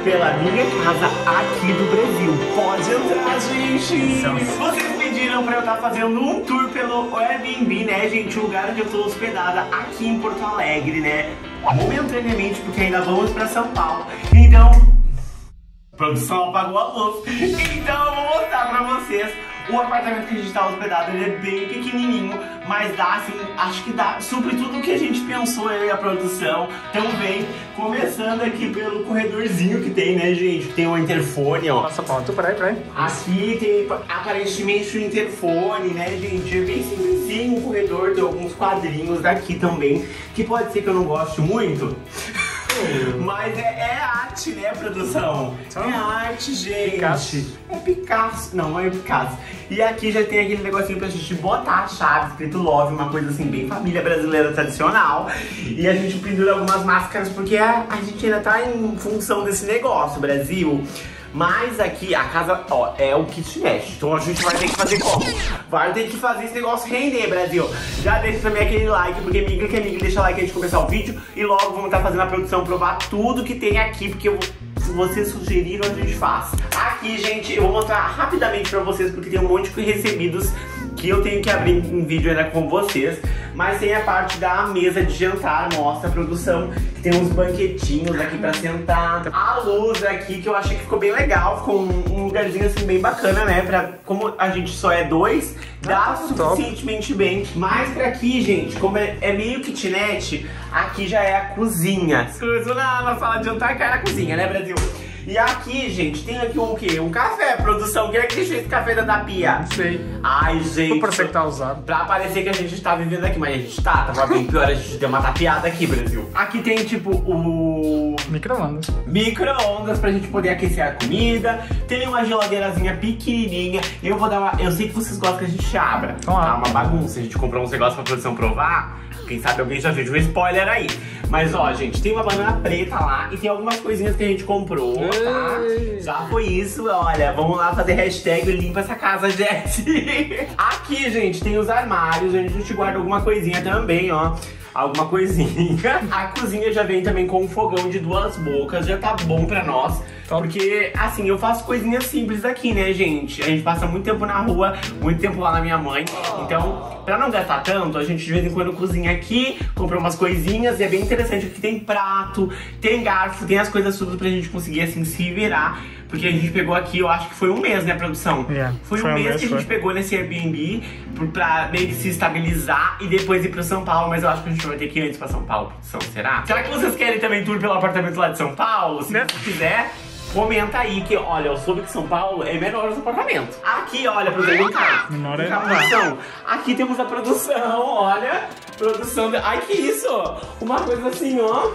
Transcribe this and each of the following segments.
pela minha casa aqui do Brasil. Pode entrar, gente! Vocês pediram pra eu estar fazendo um tour pelo Airbnb, né, gente? O lugar onde eu tô hospedada aqui em Porto Alegre, né? Momentaneamente, porque ainda vamos pra São Paulo. Então, a produção apagou a luz. Então eu vou mostrar pra vocês. O apartamento que a gente tá hospedado, ele é bem pequenininho, mas dá assim, acho que dá, supre tudo o que a gente pensou aí, a produção. Então vem, começando aqui pelo corredorzinho que tem, né, gente? Tem um interfone, ó. Passa ponto, peraí. Aqui tem aparentemente um interfone, né, gente? É bem simplesinho o corredor, tem alguns quadrinhos daqui também, que pode ser que eu não goste muito. Mas é arte, né, produção? É arte, gente. Picasso. É Picasso. Não é Picasso. E aqui já tem aquele negocinho pra gente botar a chave, escrito Love, uma coisa assim, bem família brasileira tradicional. E a gente pendura algumas máscaras, porque a gente ainda tá em função desse negócio, Brasil. Mas aqui a casa, ó, é o kitnet. Então a gente vai ter que fazer como? Vai ter que fazer esse negócio render, Brasil. Já deixa também aquele like, porque miga que é miga, deixa like antes de começar o vídeo. E logo vamos estar fazendo a produção, provar tudo que tem aqui, porque se vocês sugeriram, a gente faz. Aqui, gente, eu vou mostrar rapidamente pra vocês, porque tem um monte de recebidos que eu tenho que abrir em vídeo ainda com vocês. Mas tem a parte da mesa de jantar, mostra a produção, que tem uns banquetinhos aqui pra sentar. A luz aqui, que eu achei que ficou bem legal, ficou um lugarzinho assim bem bacana, né? Como a gente só é dois, dá suficientemente bem. Mas pra aqui, gente, como é meio kitnet, aqui já é a cozinha. Começou na sala de jantar, que é a cozinha, né, Brasil? E aqui, gente, tem aqui o quê? Um café, produção. Quem é que deixou esse café da pia? Não sei. Ai, gente. Pra parecer que tá usado. Pra parecer que a gente tá vivendo aqui, mas a gente tava bem pior, a gente deu uma tapeada aqui, Brasil. Aqui tem, tipo, o micro-ondas pra gente poder aquecer a comida. Tem uma geladeirazinha pequenininha. Eu sei que vocês gostam que a gente abra. Tá uma bagunça, a gente comprou uns negócios pra produção provar. Quem sabe alguém já viu um spoiler aí. Mas ó, gente, tem uma banana preta lá e tem algumas coisinhas que a gente comprou, tá? Já foi isso, olha, vamos lá fazer hashtag limpa essa casa, gente. Aqui, gente, tem os armários, onde a gente guarda alguma coisinha também, ó. Alguma coisinha. A cozinha já vem também com um fogão de 2 bocas, já tá bom pra nós. Porque, assim, eu faço coisinhas simples aqui, né, gente? A gente passa muito tempo na rua, muito tempo lá na minha mãe. Então, pra não gastar tanto, a gente de vez em quando cozinha aqui, compra umas coisinhas. E é bem interessante, aqui tem prato, tem garfo, tem as coisas tudo pra gente conseguir, assim, se virar. Porque a gente pegou aqui, eu acho que foi um mês, né, produção? Foi um mês que a gente pegou nesse Airbnb pra meio que se estabilizar e depois ir pro São Paulo. Mas eu acho que a gente vai ter que ir antes pra São Paulo, produção, será? Será que vocês querem também tour pelo apartamento lá de São Paulo? Se você quiser, comenta aí que, olha, eu soube que São Paulo é menor os apartamentos. Aqui, olha, produção, vem cá. Menor é produção. Aqui temos a produção, olha. Produção de... Ai, que isso? Uma coisa assim, ó.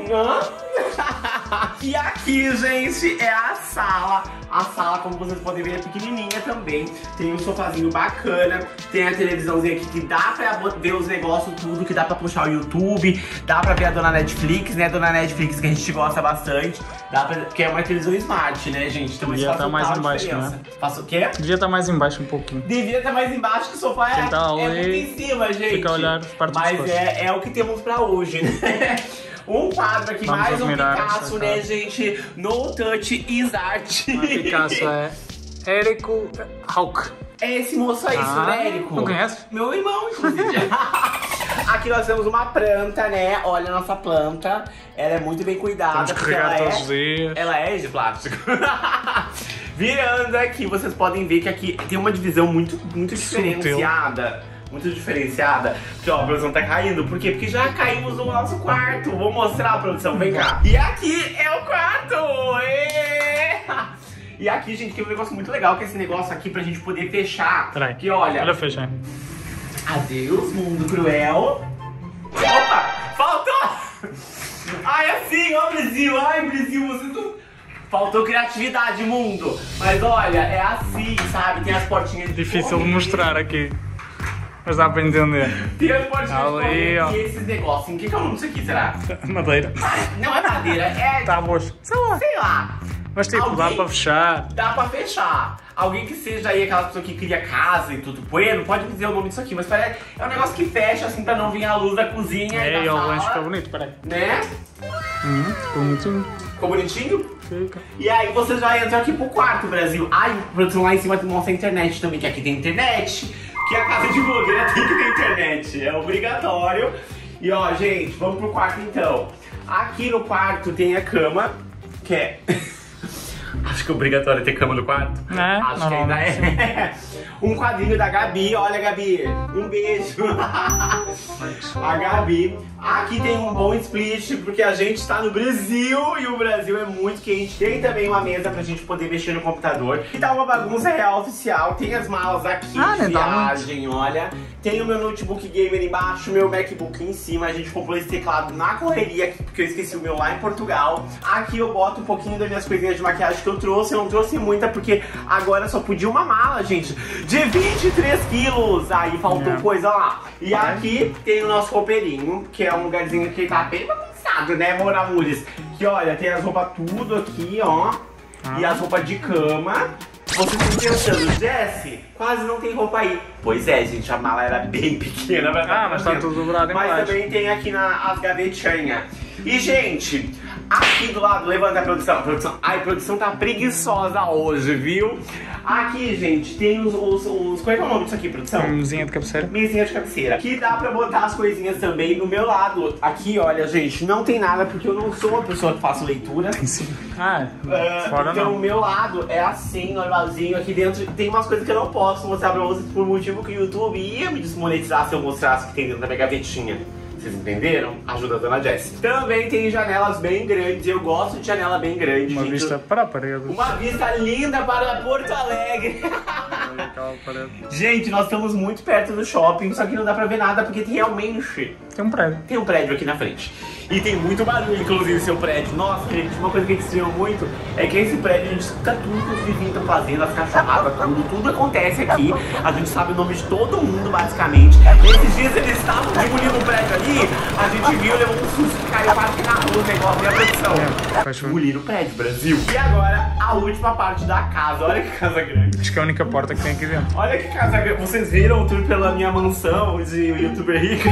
E aqui, gente, é a sala. A sala, como vocês podem ver, é pequenininha também. Tem um sofazinho bacana. Tem a televisãozinha aqui que dá pra ver os negócios tudo, que dá pra puxar o YouTube. Dá pra ver a Dona Netflix, né? Dona Netflix que a gente gosta bastante. Dá pra... Porque é uma televisão smart, né, gente? Então isso faz tá mais embaixo, né? Faça o quê? Devia estar mais embaixo um pouquinho. Devia estar mais embaixo, que o sofá é muito em cima, gente. Fica a olhar parte mas é o que temos pra hoje, né? Um quadro aqui, vamos mais um Picasso, né, gente? No touch is art. Picasso é Érico Hauck. É esse moço aí, né, Érico? Não conhece? Meu irmão, inclusive. Aqui nós temos uma planta, né? Olha a nossa planta. Ela é muito bem cuidada. Temos que regar todos os dias. Ela é de plástico. Virando aqui, vocês podem ver que aqui tem uma divisão muito diferenciada. Muito diferenciada. Porque, ó, a produção tá caindo. Por quê? Porque já caímos no nosso quarto. Vou mostrar a produção, vem cá. E aqui é o quarto! E aqui, gente, tem um negócio muito legal, que é esse negócio aqui pra gente poder fechar. Peraí. Que olha... Olha, fecha. Adeus, mundo cruel. Opa! Faltou! Ai, assim, ó, Brasil. Ai, Brasil, você não... Faltou criatividade, mundo. Mas olha, é assim, sabe? Tem as portinhas de difícil de mostrar aqui. Mas dá pra entender. Tem as portinhas de correr ó. e esses negocinhos. O que é o nome disso aqui, será? Madeira. Não é madeira, é... Tábuas. Sei lá. Mas tipo, dá pra fechar. Dá pra fechar. Alguém que seja aí aquela pessoa que cria casa e tudo bueno, pode me dizer o nome disso aqui, mas parece, é um negócio que fecha assim pra não vir a luz da cozinha e da o sala. lanche fica bonito, peraí. Né? Ficou bonitinho. Ficou bonitinho? Fica. E aí vocês já entram aqui pro quarto, Brasil. Ai, produção, lá em cima mostra a internet também, que aqui tem internet. Que a casa de blogueira tem que ter internet, é obrigatório. E ó, gente, vamos pro quarto então. Aqui no quarto tem a cama, que é... Acho que é obrigatório ter cama no quarto. Acho que ainda é. Um quadrinho da Gabi, olha Gabi, um beijo. A Gabi. Aqui tem um bom split, porque a gente tá no Brasil e o Brasil é muito quente. Tem também uma mesa pra gente poder mexer no computador. E tá uma bagunça real oficial. Tem as malas aqui de viagem, olha. Tem o meu notebook gamer embaixo, meu MacBook em cima. A gente comprou esse teclado na correria aqui, porque eu esqueci o meu lá em Portugal. Aqui eu boto um pouquinho das minhas coisinhas de maquiagem que eu trouxe. Eu não trouxe muita, porque agora só podia uma mala, gente, de 23 quilos. Aí faltou coisa lá. E aqui tem o nosso roupeirinho, que é um lugarzinho que tá bem bagunçado, né, Moramures? Que olha, tem as roupas tudo aqui, ó. E as roupas de cama. Vocês estão pensando, Jesse, quase não tem roupa aí. Pois é, gente, a mala era bem pequena. Mas tá tudo dobrado em Mas também tem aqui as gavetinhas. E, gente, aqui do lado, levanta a produção. Ai, a produção tá preguiçosa hoje, viu? Aqui, gente, tem os como é que é o nome disso aqui, produção? Mesinha de cabeceira. Mesinha de cabeceira. Que dá pra botar as coisinhas também do meu lado. Aqui, olha, gente, não tem nada, porque eu não sou uma pessoa que faço leitura. Sim. Fora então não. o meu lado é assim, normalzinho. Aqui dentro tem umas coisas que eu não posso mostrar pra vocês por motivo que o YouTube ia me desmonetizar se eu mostrasse o que tem dentro da minha gavetinha. Vocês entenderam? Ajuda a dona Jessie. Também tem janelas bem grandes. Eu gosto de janela bem grande. Uma vista para a parede. Uma vista linda para Porto Alegre. Gente, nós estamos muito perto do shopping, só que não dá pra ver nada porque realmente tem um prédio. Tem um prédio aqui na frente. E tem muito barulho, inclusive, seu prédio. Nossa, gente, uma coisa que a gente estranhou muito é que esse prédio a gente escuta tudo que os vizinhos estão fazendo, as cachorradas, tudo acontece aqui. A gente sabe o nome de todo mundo, basicamente. Esses dias eles estavam demolindo um prédio ali, a gente viu, levou um susto, caiu quase que na rua o negócio, e a produção. Demoliram o prédio, Brasil. E agora, a última parte da casa. Olha que casa grande. Acho que é a única porta que tem aqui dentro. Olha que casa grande. Vocês viram o tour pela minha mansão de youtuber rico?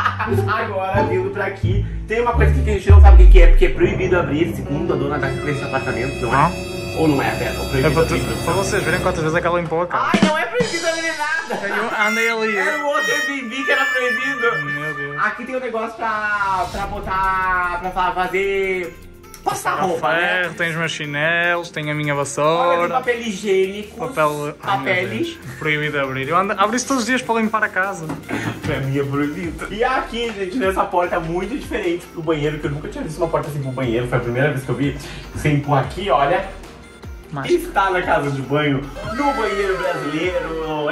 Agora, vindo pra aqui, tem uma coisa que a gente não sabe o que é, porque é proibido abrir, segundo a dona desse apartamento, não é? Ou não é, Beto? Pra vocês verem quantas vezes é que ela limpou a casa. Ai, não é proibido abrir nada! Eu andei ali. Era o outro Airbnb que era proibido. Meu Deus. Aqui tem um negócio pra botar, pra fazer... Passar roupa, né? Tem os meus chinelos, tem a minha Olha, vassoura. tem papel higiênico. Papel. Proibido abrir. Eu abro isso todos os dias para limpar a casa. Pra mim é proibido. E aqui, gente, nessa porta muito diferente pro banheiro, que eu nunca tinha visto uma porta assim pro banheiro. Foi a primeira vez que eu vi. Você empurra aqui, olha. Está na casa de banho, no banheiro brasileiro.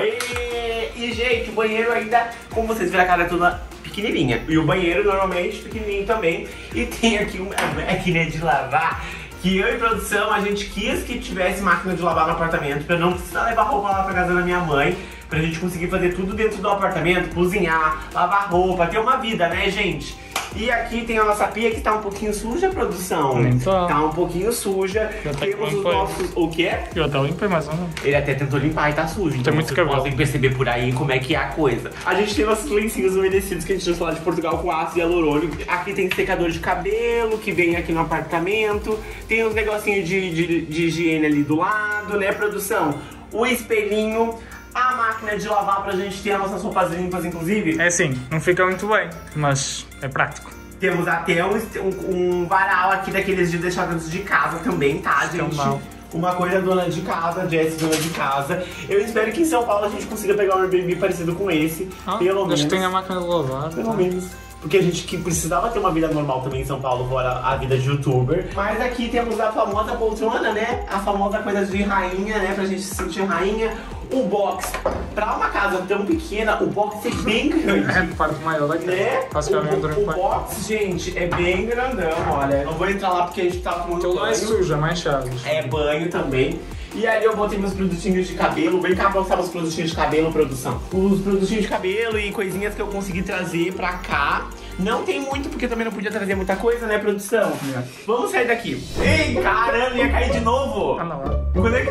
E, gente, o banheiro ainda, como vocês viram, a cara é toda pequenininha. E o banheiro normalmente pequenininho também. E tem aqui uma máquina de lavar, que eu e produção, a gente quis que tivesse máquina de lavar no apartamento, pra não precisar levar roupa lá pra casa da minha mãe, pra gente conseguir fazer tudo dentro do apartamento, cozinhar, lavar roupa, ter uma vida, né, gente? E aqui tem a nossa pia que tá um pouquinho suja, produção. Tá um pouquinho suja. Temos os nossos... O quê? Eu até limpei mais ou menos. Ele até tentou limpar e tá sujo. Então muito cabelo. Vocês podem perceber por aí como é que é a coisa. A gente tem nossos lencinhos umedecidos que a gente trouxe lá de Portugal com ácido hialurônico. Aqui tem secador de cabelo que vem aqui no apartamento. Tem uns negocinhos de higiene ali do lado, né, produção? O espelhinho. A máquina de lavar pra gente ter as nossas roupas limpas, inclusive. É assim, não fica muito bem, mas é prático. Temos até um varal aqui daqueles de deixar dentro de casa também, tá, gente? Uma coisa dona de casa, Jess dona de casa. Eu espero que em São Paulo a gente consiga pegar um Airbnb parecido com esse, pelo menos. Acho que tem a máquina de lavar. Pelo menos. Porque a gente que precisava ter uma vida normal também em São Paulo, fora a vida de youtuber. Mas aqui temos a famosa poltrona, né? A famosa coisa de rainha, né? Pra gente se sentir rainha. O box. Pra uma casa tão pequena, o box é bem grande. É, parte maior daqui. Né? O box, gente, é bem grandão, olha. Não vou entrar lá porque a gente tá tomando banho. Então não é suja, mais chaves. É banho também. E ali eu botei meus produtinhos de cabelo. Vem cá pra mostrar os produtinhos de cabelo, produção. Os produtinhos de cabelo e coisinhas que eu consegui trazer pra cá. Não tem muito, porque eu também não podia trazer muita coisa, né, produção? Vamos sair daqui. Ei, caramba, ia cair de novo. Ah, não. Quando é que tu não cai?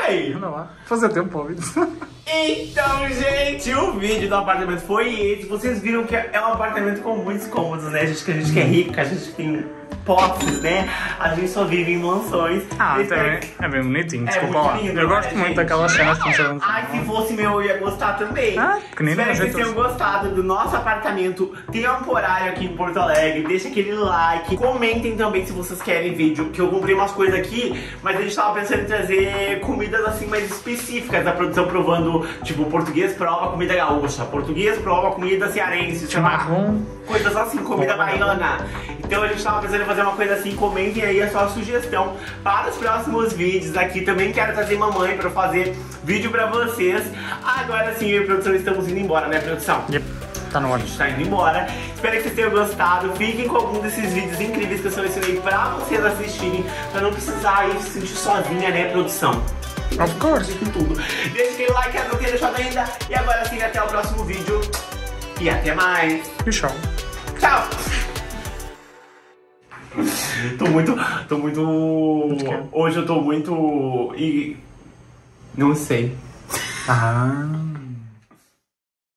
véi. Anda lá. Fazer tempo, óbvio. Então, gente, o vídeo do apartamento foi esse. Vocês viram que é um apartamento com muitos cômodos, né? Que a gente que é rica, a gente tem posses, né? A gente só vive em mansões. Também é bem bonitinho, desculpa lá. Lindo, eu gosto muito daquelas cenas que estão. Ai, se fosse meu, eu ia gostar também. Pequenino. Espero que vocês tenham gostado do nosso apartamento temporário aqui em Porto Alegre. Deixa aquele like. Comentem também se vocês querem vídeo, que eu comprei umas coisas aqui, mas a gente tava pensando em trazer comidas assim mais específicas da produção, provando, tipo, português prova comida gaúcha, português prova comida cearense, chimarrão, coisas assim, comida baiana. Então a gente tava pensando em fazer uma coisa assim. Comentem aí a sua sugestão para os próximos vídeos aqui. Também quero trazer mamãe pra fazer vídeo pra vocês. Agora sim, eu e a produção estamos indo embora, né, produção? Tá no ar. A gente tá indo embora. Espero que vocês tenham gostado. Fiquem com algum desses vídeos incríveis que eu selecionei pra vocês assistirem, pra não precisar aí se sentir sozinha, né, produção? Of course. Tudo. Deixa aquele like que não tenha deixado ainda. E agora sim, até o próximo vídeo. E até mais. E tchau. Tchau. Tô muito... Hoje eu tô muito... Não sei.